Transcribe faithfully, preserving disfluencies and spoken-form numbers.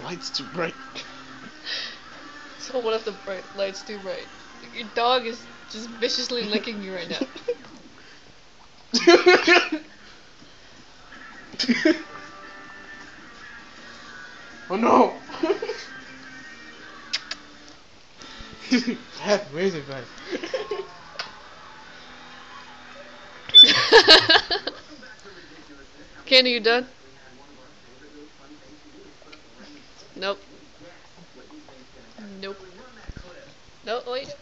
light's too bright. So what if the bright light's too bright? Your dog is just viciously licking you right now. Oh no! That's amazing, man. Candy, you done? Nope. Nope. No, wait.